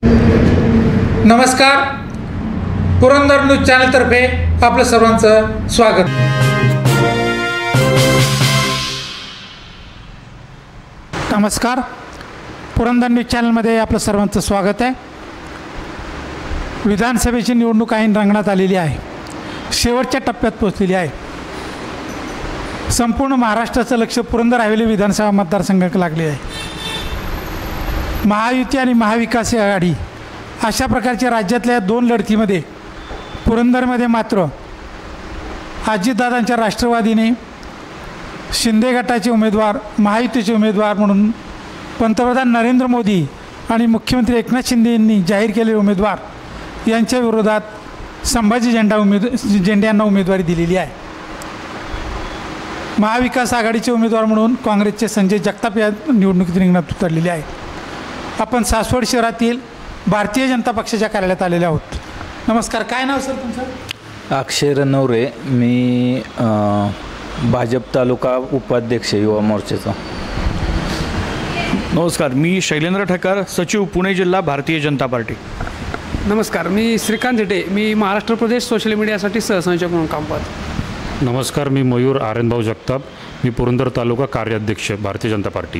नमस्कार, पुरंदर न्यूज चॅनलतर्फे आपलं सर्वांचं स्वागत. नमस्कार, पुरंदर न्यूज चॅनलमध्ये आपलं सर्वांचं स्वागत आहे. विधानसभेची निवडणूक ऐन रंगणात आलेली आहे, शेवटच्या टप्प्यात पोहोचलेली आहे. संपूर्ण महाराष्ट्राचं लक्ष पुरंदर हवेली विधानसभा मतदारसंघाकडे लागले आहे. महायुती आणि महाविकास आघाडी अशा प्रकारच्या राज्यातल्या दोन लढतीमध्ये पुरंदरमध्ये मात्र अजितदादांच्या राष्ट्रवादीने शिंदे गटाचे उमेदवार, महायुतीचे उमेदवार म्हणून पंतप्रधान नरेंद्र मोदी आणि मुख्यमंत्री एकनाथ शिंदे यांनी जाहीर केलेले उमेदवार यांच्या विरोधात संभाजी झेंडे यांना उमेदवारी दिलेली आहे. महाविकास आघाडीचे उमेदवार म्हणून काँग्रेसचे संजय जगताप या निवडणुकीत रिंगणात उतरलेले आहेत. आपण सासवड शहरातील भारतीय जनता पक्षाच्या कार्यालयात आलेले आहोत. नमस्कार, काय नाव सर तुमचं? अक्षय रनवरे, मी भाजप तालुका उपाध्यक्ष युवा मोर्चाचा. नमस्कार, मी शैलेंद्र ठक्कर, सचिव पुणे जिल्हा भारतीय जनता पार्टी. नमस्कार, मी श्रीकांत झेटे, मी महाराष्ट्र प्रदेश सोशल मीडियासाठी सहसंचालक म्हणून काम पाहतो. नमस्कार, मी मयूर आर्यनभाऊ जगताप, मी पुरंदर तालुका कार्याध्यक्ष भारतीय जनता पार्टी.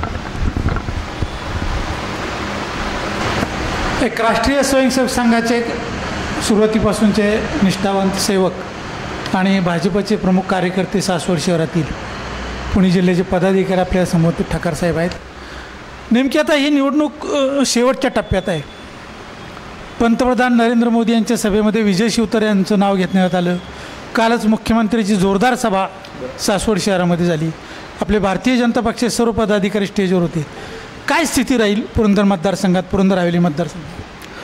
एक राष्ट्रीय स्वयंसेवक संघाचे सुरुवातीपासूनचे निष्ठावंत सेवक आणि भाजपचे प्रमुख कार्यकर्ते सासवड शहरातील पुणे जिल्ह्याचे पदाधिकारी आपल्या समोर ठक्कर साहेब आहेत. नेमकी आता ही निवडणूक शेवटच्या टप्प्यात आहे. पंतप्रधान नरेंद्र मोदी यांच्या सभेमध्ये विजय शिवतारे यांचं नाव घेण्यात आलं. कालच मुख्यमंत्र्यांची जोरदार सभा सासवड शहरामध्ये झाली. आपले भारतीय जनता पक्षाचे सर्व पदाधिकारी स्टेजवर होते. काय स्थिती राहील पुरंदर मतदारसंघात, पुरंदर हवेली मतदारसंघात?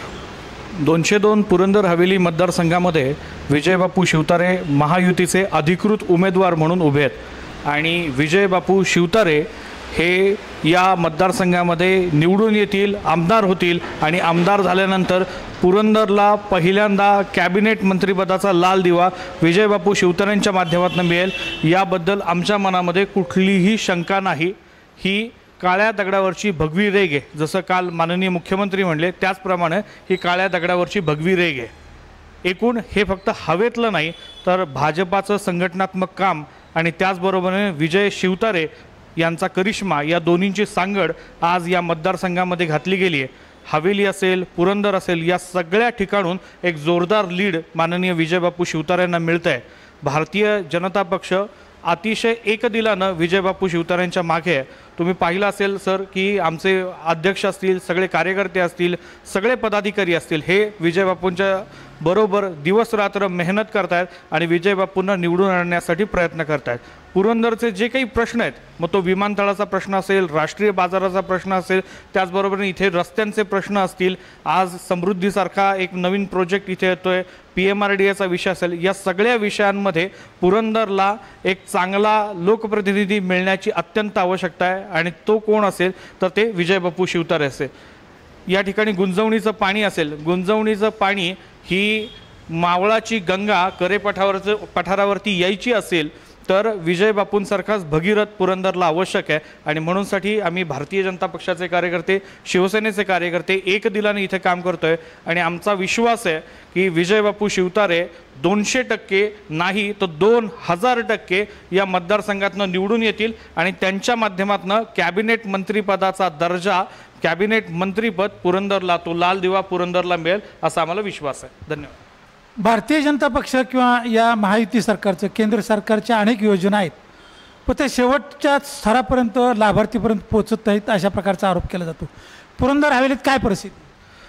202 पुरंदर हवेली मतदारसंघामध्ये विजयबापू शिवतारे महायुतीचे अधिकृत उमेदवार म्हणून उभे आहेत आणि विजयबापू शिवतारे हे या मतदारसंघामध्ये निवडून येतील, आमदार होतील आणि आमदार झाल्यानंतर पुरंदरला पहिल्यांदा कॅबिनेट मंत्रिपदाचा लाल दिवा विजयबापू शिवतारेंच्या माध्यमातून मिळेल याबद्दल आमच्या मनामध्ये कुठलीही शंका नाही. ही काळ्या दगडावरची भगवी रेघ आहे. जसं काल माननीय मुख्यमंत्री म्हणले त्याचप्रमाणे ही काळ्या दगडावरची भगवी रेघ आहे. एकूण हे फक्त हवेतलं नाही तर भाजपाचं संघटनात्मक काम आणि त्याचबरोबरीने विजय शिवतारे यांचा करिश्मा या दोन्हींची सांगड आज या मतदारसंघामध्ये घातली गेली आहे. हवेली असेल, पुरंदर असेल, या सगळ्या ठिकाणून एक जोरदार लीड माननीय विजयबापू शिवतारेंना मिळतं आहे. भारतीय जनता पक्ष अतिशय एकदिलानं विजयबापू शिवतारेंच्या मागे आहे. तुम्ही पाहिलं असेल सर की आमचे अध्यक्ष असतील, सगळे कार्यकर्ते असतील, सगळे पदाधिकारी असतील, हे विजयबापूंच्या बरोबर दिवस रात्र मेहनत करतायत आणि विजयबापूंना निवडून आणण्यासाठी प्रयत्न करतायत. पुरंदरचे जे काही प्रश्न आहेत, मग तो विमानतळाचा प्रश्न असेल, राष्ट्रीय बाजाराचा प्रश्न असेल, त्याचबरोबर इथे रस्त्यांचे प्रश्न असतील, आज समृद्धीसारखा एक नवीन प्रोजेक्ट इथे येतोय, PMRDAचा विषय असेल, या सगळ्या विषयांमध्ये पुरंदरला एक चांगला लोकप्रतिनिधी मिळण्याची अत्यंत आवश्यकता आहे आणि तो कोण असेल तर ते विजयबापू शिवतारे असेल. या ठिकाणी गुंजवणीचं पाणी असेल, गुंजवणीचं पाणी ही मावळाची गंगा पठारावरती यायची असेल तर विजयबापूंसारखाच भगीरथ पुरंदरला आवश्यक आहे. आणि म्हणूनसाठी आम्ही भारतीय जनता पक्षाचे कार्यकर्ते, शिवसेनेचे कार्यकर्ते एकदिलाने इथे काम करतोय आणि आमचा विश्वास आहे की विजयबापू शिवतारे 200% नाही तर 2000% या मतदारसंघातनं निवडून येतील आणि त्यांच्या माध्यमातून कॅबिनेट मंत्रिपदाचा दर्जा, कॅबिनेट मंत्रिपद पुरंदरला, तो लाल दिवा पुरंदरला मिळेल असा आम्हाला विश्वास आहे. धन्यवाद. भारतीय जनता पक्ष किंवा या महायुती सरकारचं, केंद्र सरकारच्या अनेक योजना आहेत, पण त्या शेवटच्या स्तरापर्यंत लाभार्थीपर्यंत पोहोचत नाहीत अशा प्रकारचा आरोप केला जातो. पुरंदर हवेलीत काय परिस्थिती?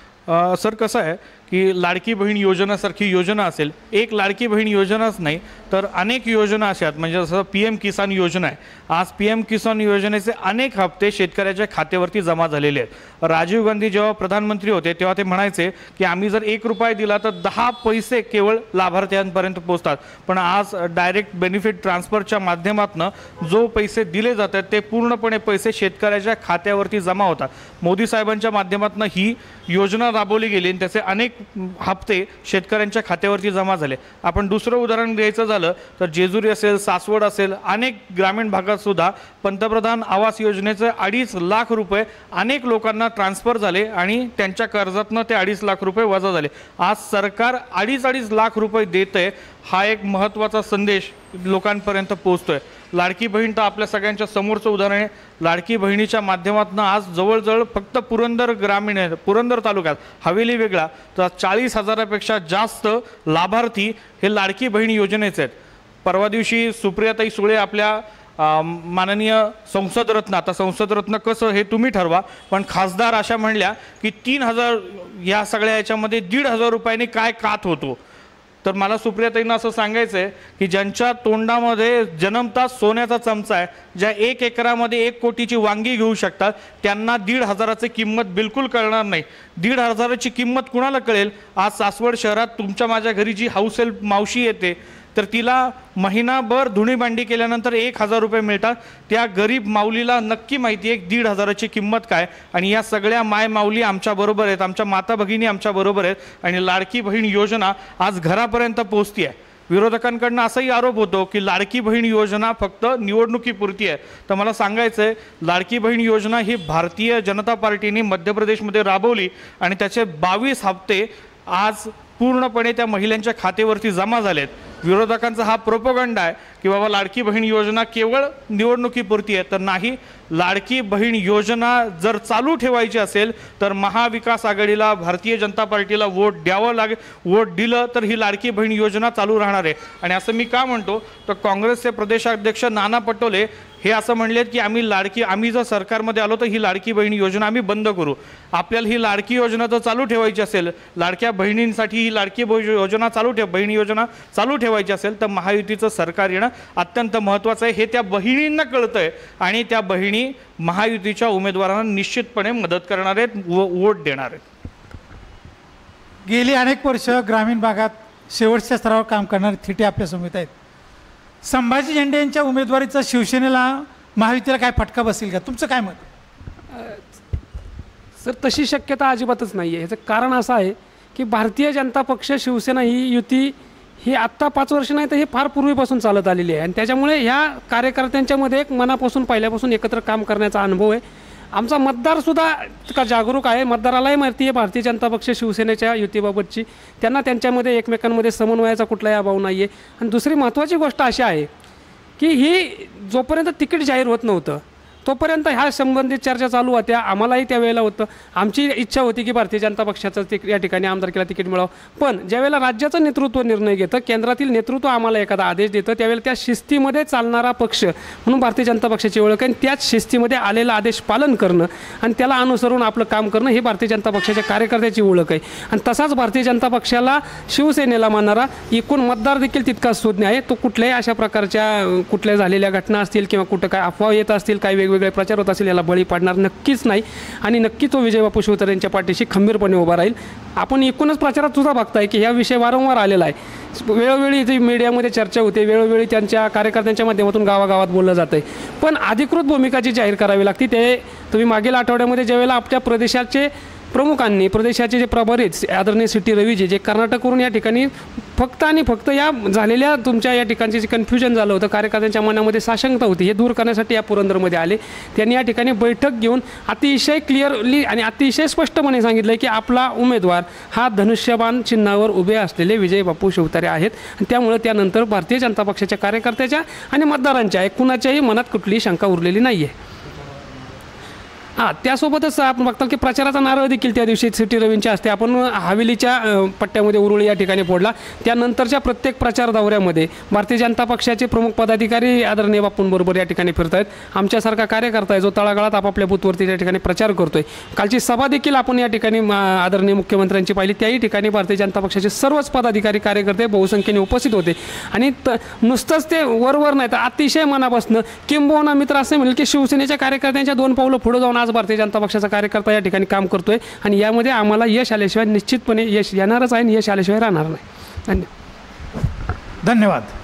सर कसं आहे की लाडकी बहीण योजनेसारखी योजना असेल, एक लाडकी बहीण योजनाच नाही तर अनेक योजना अशा आहेत. म्हणजे जसं PM किसान योजना आहे, आज PM किसान योजनेचे अनेक हप्ते शेतकऱ्याच्या खात्यावरती जमा झालेले आहेत. राजीव गांधी जेव्हा प्रधानमंत्री होते तेव्हा ते म्हणायचे की आम्ही जर 1 रुपया दिला तर 10 पैसे केवळ लाभार्थ्यांपर्यंत पोहोचतात. पण आज डायरेक्ट बेनिफिट ट्रान्सफरच्या माध्यमातून जो पैसे दिले जातात ते पूर्णपणे पैसे शेतकऱ्याच्या खात्यावरती जमा होतात. मोदी साहेबांच्या माध्यमातून ही योजना राबवली गेली आणि त्याचे अनेक हप्ते शेतकऱ्यांच्या खात्यावरती जमा झाले. आपण दुसरं उदाहरण द्यायचं झालं तर जेजुरी असेल, सासवड असेल, अनेक ग्रामीण भागातसुद्धा पंतप्रधान आवास योजनेचे 2.5 लाख रुपये अनेक लोकांना ट्रान्सफर झाले आणि त्यांच्या कर्जातनं ते 2.5 लाख रुपये वजा झाले. आज सरकार 2.5 लाख रुपये देत आहे. हा एक महत्त्वाचा संदेश लोकांपर्यंत पोहोचतोय. लाडकी बहीण तर आपल्या सगळ्यांच्या समोरचं उदाहरण आहे. लाडकी बहिणीच्या माध्यमातून आज जवळजवळ फक्त पुरंदर ग्रामीण आहे, पुरंदर तालुक्यात हवेली वेगळा तर 40,000पेक्षा जास्त लाभार्थी हे लाडकी बहीण योजनेचे आहेत. परवा दिवशी सुप्रियाताई सुळे आपल्या माननीय संसदरत्न, आता संसदरत्न कसं हे तुम्ही ठरवा, पण खासदार अशा म्हणल्या की 3,000 या सगळ्या याच्यामध्ये 1,500 रुपयांनी काय कात होतो. तर मला सुप्रियाताईंना असं सांगायचं आहे की ज्यांच्या तोंडामध्ये जन्मताच सोन्याचा चमचा आहे, ज्या 1 एकरामध्ये 1 कोटीची वांगी घेऊ शकतात, त्यांना 1,500ची किंमत बिलकुल कळणार नाही. 1,500ची किंमत कुणाला कळेल? आज सासवड शहरात तुमच्या माझ्या घरी जी हाऊस हेल्प मावशी येते तर तिला महिनाभर धुणी भांडी केल्यानंतर 1,000 रुपये मिळतात. त्या गरीब माऊलीला नक्की माहिती आहे 1,500ची किंमत काय. आणि या सगळ्या माय माऊली आमच्याबरोबर आहेत, आमच्या माता भगिनी आमच्याबरोबर आहेत आणि लाडकी बहीण योजना आज घरापर्यंत पोहोचती आहे. विरोधकांकडनं असाही आरोप होतो की लाडकी बहीण योजना फक्त निवडणुकीपुरती आहे. तर मला सांगायचं आहे, लाडकी बहीण योजना ही भारतीय जनता पार्टीने मध्य प्रदेशमध्ये राबवली आणि त्याचे 22 हप्ते आज पूर्णपणे त्या महिलांच्या खात्यावरती जमा झालेत. विरोधकांचा हा प्रोपगंडा आहे की बाबा लाडकी बहीण योजना केवळ निवडणुकीपुरती आहे. तर नाही, लाडकी बहीण योजना जर चालू ठेवायची असेल तर महाविकास आघाडीला, भारतीय जनता पार्टीला वोट द्यावं लागेल. वोट दिलं तर ही लाडकी बहीण योजना चालू राहणार आहे. आणि असं मी का म्हणतो तर काँग्रेसचे प्रदेशाध्यक्ष नाना पटोले हे असं म्हणलेत की आम्ही जर सरकारमध्ये आलो तर ही लाडकी बहीण योजना आम्ही बंद करू. आपल्याला ही लाडकी योजना जर चालू ठेवायची असेल, लाडक्या बहिणींसाठी ही लाडकी योजना बहीण योजना चालू ठेवायची असेल तर महायुतीचं सरकार येणं अत्यंत महत्त्वाचं आहे. हे त्या बहिणींना कळतंय आणि त्या बहिणी महायुतीच्या उमेदवारांना निश्चितपणे मदत करणार आहेत, वोट देणार आहेत. गेली अनेक वर्ष ग्रामीण भागात शेवटच्या स्तरावर काम करणारे थिटे आपल्यासमोर आहेत. संभाजी झेंडे यांच्या उमेदवारीचा शिवसेनेला, महायुतीला काय फटका बसेल का? तुमचं काय मत? सर, तशी शक्यता अजिबातच नाही आहे. ह्याचं कारण असं आहे की भारतीय जनता पक्ष, शिवसेना ही युती ही आत्ता 5 वर्ष नाही तर हे फार पूर्वीपासून चालत आलेली आहे आणि त्याच्यामुळे ह्या कार्यकर्त्यांच्यामध्ये एक मनापासून पहिल्यापासून एकत्र काम करण्याचा अनुभव आहे. आमचा मतदारसुद्धा का जागरूक आहे. मतदारालाही माहिती आहे भारतीय जनता पक्ष शिवसेनेच्या युतीबाबतची. त्यांना त्यांच्यामध्ये एकमेकांमध्ये समन्वयाचा कुठलाही अभाव नाही आहे. आणि दुसरी महत्त्वाची गोष्ट अशी आहे की ही जोपर्यंत तिकीट जाहीर होत नव्हतं तोपर्यंत ह्या संबंधित चर्चा चालू होत्या. आम्हालाही त्यावेळेला होतं, आमची इच्छा होती की भारतीय जनता पक्षाचं या ठिकाणी आमदारकीला तिकीट मिळावं. पण ज्यावेळेला राज्याचं नेतृत्व निर्णय घेतं, केंद्रातील नेतृत्व आम्हाला एखादा आदेश देतं, त्यावेळेला त्या शिस्तीमध्ये चालणारा पक्ष म्हणून भारतीय जनता पक्षाची ओळख आहे. त्याच शिस्तीमध्ये आलेला आदेश पालन करणं आणि त्याला अनुसरून आपलं काम करणं हे भारतीय जनता पक्षाच्या कार्यकर्त्याची ओळख आहे. आणि तसाच भारतीय जनता पक्षाला, शिवसेनेला मानणारा एकूण मतदार देखील तितकाच सुज्ञ आहे. तो कुठल्याही अशा प्रकारच्या कुठल्या झालेल्या घटना असतील किंवा कुठं काय अफवा येत असतील, काही वेगवेगळे प्रचार होत असेल, याला बळी पाडणार नक्कीच नाही. आणि नक्की तो विजय बापू शिवतारे यांच्या पाठीशी खंबीरपणे उभा राहील. आपण एकूणच प्रचारात सुद्धा बघताय की ह्या विषय वारंवार आलेला आहे. वेळोवेळी इथे मीडियामध्ये चर्चा होते, वेळोवेळी त्यांच्या कार्यकर्त्यांच्या माध्यमातून गावागावात बोललं जातं आहे. पण अधिकृत भूमिका जी जाहीर करावी लागते ते तुम्ही मागील आठवड्यामध्ये ज्यावेळेला आपल्या प्रदेशाचे प्रमुखांनी, प्रदेशाचे जे प्रभारीच आदरणीय सिटी रवीजी जे कर्नाटकवरून या ठिकाणी फक्त आणि फक्त या झालेल्या तुमच्या या ठिकाणचे जे कन्फ्युजन झालं होतं, कार्यकर्त्यांच्या मनामध्ये साशंकता होती, हे दूर करण्यासाठी या पुरंदरमध्ये आले. त्यांनी या ठिकाणी बैठक घेऊन अतिशय क्लिअरली आणि अतिशय स्पष्टपणे सांगितलं की आपला उमेदवार हा धनुष्यबाण चिन्हावर उभे असलेले विजय बापू शिवतारे आहेत. आणि त्यामुळे त्यानंतर भारतीय जनता पक्षाच्या कार्यकर्त्याच्या आणि मतदारांच्या कुणाच्याही मनात कुठलीही शंका उरलेली नाही आहे. त्यासोबतच आपण बघताल की प्रचाराचा नारळ देखील त्या दिवशी सिटी रवींच्या हस्ते आपण हवेलीच्या पट्ट्यामध्ये उरुळी या ठिकाणी फोडला. त्यानंतरच्या प्रत्येक प्रचार दौऱ्यामध्ये भारतीय जनता पक्षाचे प्रमुख पदाधिकारी आदरणीय बापूंबरोबर या ठिकाणी फिरत आहेत. आमच्यासारखा कार्यकर्ता आहे जो तळागाळात आपापल्या बूथवरती त्या ठिकाणी प्रचार करतोय. कालची सभा देखील आपण या ठिकाणी आदरणीय मुख्यमंत्र्यांची पाहिली. त्याही ठिकाणी भारतीय जनता पक्षाचे सर्वच पदाधिकारी, कार्यकर्ते बहुसंख्येने उपस्थित होते. आणि नुसतंच ते वरवर नाही तर अतिशय मनापासून, किंबहुना मित्र असे म्हणेल की शिवसेनेच्या कार्यकर्त्यांच्या 2 पावलं पुढे जाऊन आज भारतीय जनता पक्षाचा कार्यकर्ता या ठिकाणी काम करतोय. आणि यामध्ये आम्हाला यश आल्याशिवाय निश्चितपणे यश येणारच आहे आणि यश आल्याशिवाय राहणार नाही. धन्यवाद.